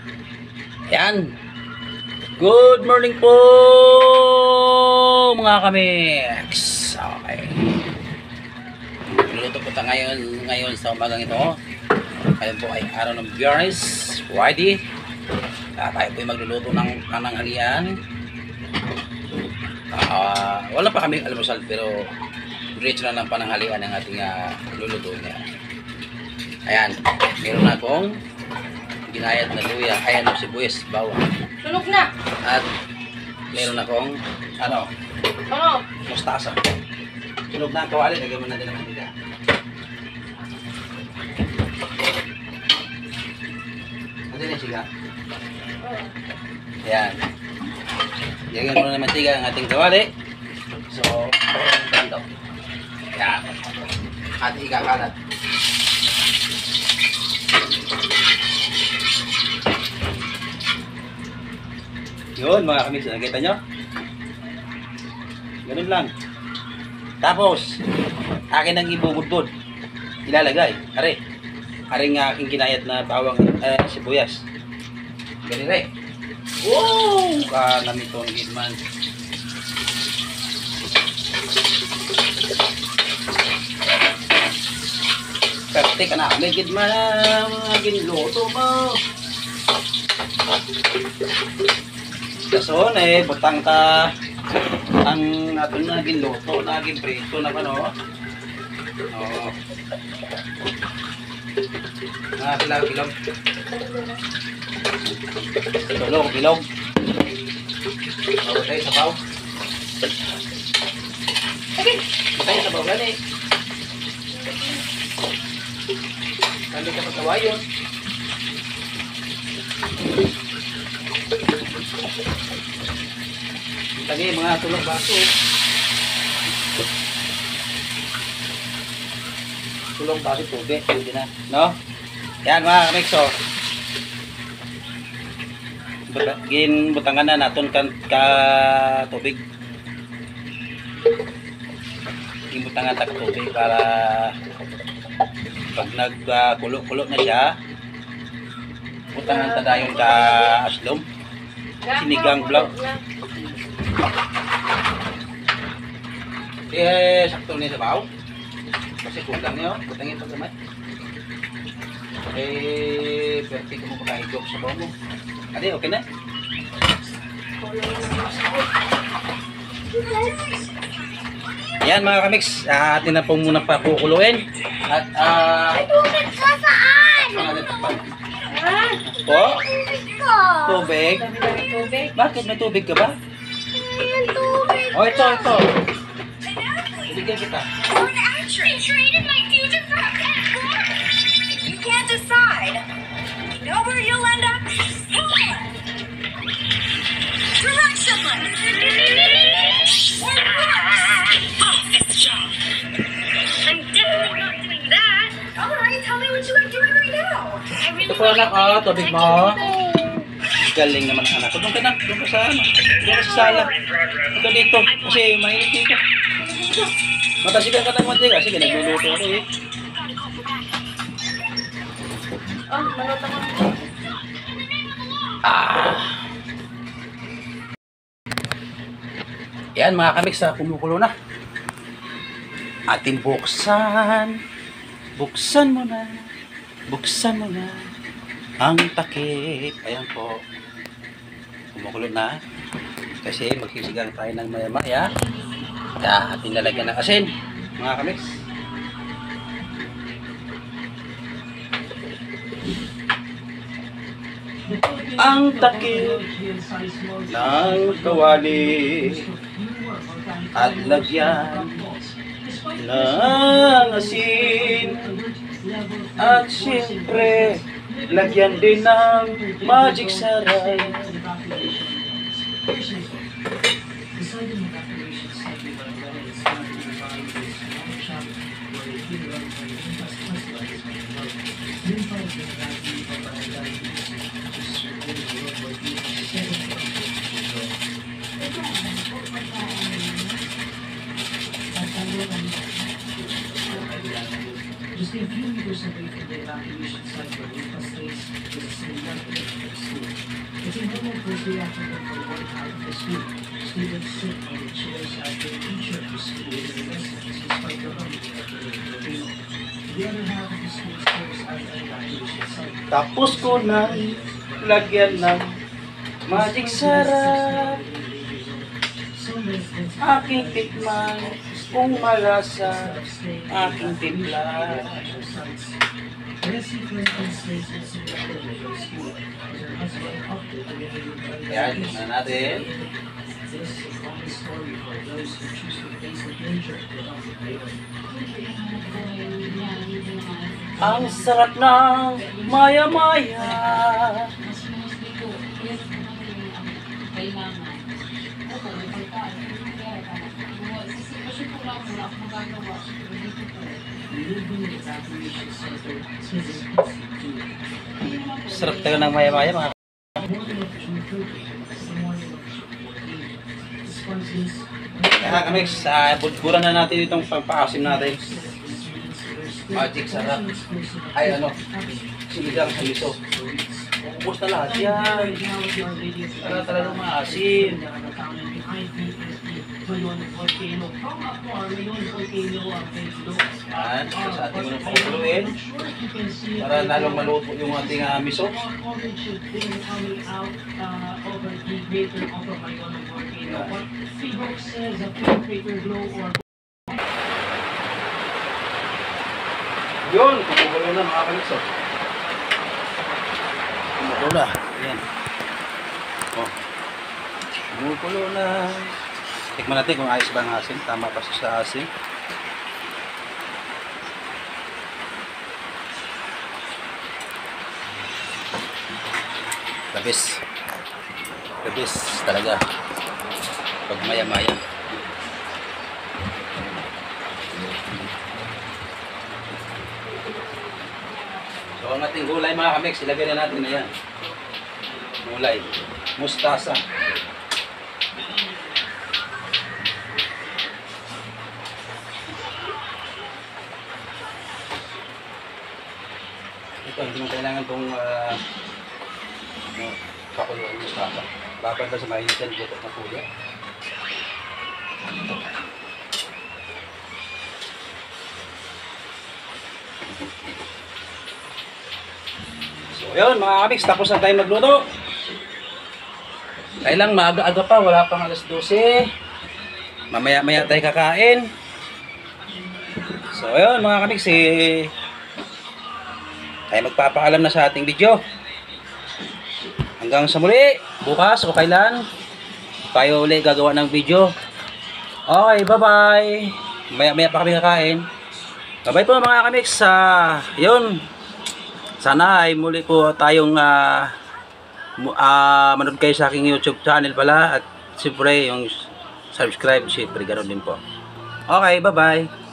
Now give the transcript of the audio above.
Ayan. Good morning po mga kamix. Okay. Niluto po tayo ngayon sa umagang ito. Ngayon po ay araw ng Biyernes, Friday. Tayo po ay magluluto ng pananghalian. Wala pa kami almusal pero diretso na ng pananghalian ang ating luluto niya. Ayan, meron na akong ginayat na luya, ayan o sibuyas, bawang. Sunog na! At meron akong mustasa. Sunog na ang kawali, lagyan mo natin ng mantika. Natin yung siga. Ayan. Lagyan mo na ng mantika ang ating kawali. So, ganito. Ayan. At ikakalat. Yun mga kamis, nakita nyo? Ganun lang. Tapos, akin ang ibubudbud. Ilalagay. Aring aking kinayat na tawang sibuyas. Ganun rin. Wow! Kanamit ito ng gitman. Perte ka na. May gitman na mga ginluto mo. Kason butang ta ang aton na ginluto, naging prito na ano. Oh. Bilog. Bilog. Tayo sabaw. Tayo sabaw gani. Kali ka pagkawayon. Lagi mga tulong baso. Tulong baso tubig, pwede na, no? Yan mga kamikso. Butangan na natin ka tubig. Butangan ta tubig para pag nagkulo-kulo na siya, butangan ta dayon ka aslom. Sinigang vlog. Sakto ni sabaw. Kasi kulang niyo, butangin pa gamay. Perfect mo pagka-higop sa bawo mo. Adi, okay na? Yan mga kamix, atin na po muna pakukuluin. At Tubig ka saan? Po? Tubig ko. Tubig? Bakit may tubig ka ba? Ayan, tubig. Oh, ito. Bigyan kita. Traded my future for a pet book. You can't decide. You know where you'll end up? Direct someone. Office job. I'm definitely not doing that. All right, tell me what you are doing right now. Ito po anak, tubig mo. Galing naman ang anak ko. Doon ka sa sala. Ito dito, kasi mainit dito. Matasigan ka ng mantika, sige, nagluluto ako eh. Maluto mo. Yan mga kamix, kumukulo na. Atin buksan mo na ang takip. Ayan po, kumukulo na kasi magsisigang tayo ng maya-maya. Atin lalagyan ng asin mga kamix. Ang takip ng kawali at lagyan ng asin at siyempre lagyan din ng magic saray. Just a few meters away from the evacuation site where Lucas stays, was a similar Shortly after the boy out of the school, Stephen sit on the chairs after the teacher of the school is in lessons despite the rumble of the volcano. The other half of the school stairs are the evacuation site. Tapos ko na lagyan ng magic sarap. Aking tikman kung malasa aking timpla. Yan, tingnan natin. Ang sarap ng maya-maya. Sarap talaga ng maya-maya mga. Kaya kami, budburan na natin itong pagpaasim natin. Magic sarap. Ay ano, sinigang sa miso. Ubus na lahat yan. Para talagang maasim. Yan, sa ating muna pakuluin. Para lalong maluto yung ating miso. Yun, kumukulo na mga kaliso. Kumukulo na. Yan. Oh. Kumukulo na. Tikman natin kung ayos ba ang asin. Tama pa siya sa asin. Labis. Labis talaga. Pag maya-maya. So ang ating gulay mga kamix, ilagay na natin na yan. Gulay. Mustasa. Ito, hindi mo kailangan itong pakuluan yung mustasa. Babad lang sa mainit yan, butot na pulo. So yun mga kamix, tapos na tayo magluto. Kailang maaga-aga pa, wala pang alas 12. Mamaya-maya tayo kakain. So yun mga kamix, tayo magpapaalam na sa ating video. Hanggang sa muli, bukas o kailan tayo ulit gagawa ng video. Okay, bye-bye. Maya-maya pa kami kakain. Bye-bye po mga kamix. Yun. Sana ay muli po tayong manood kayo sa aking YouTube channel pala. At siyempre yung subscribe, siyempre ganoon din po. Okay, bye-bye.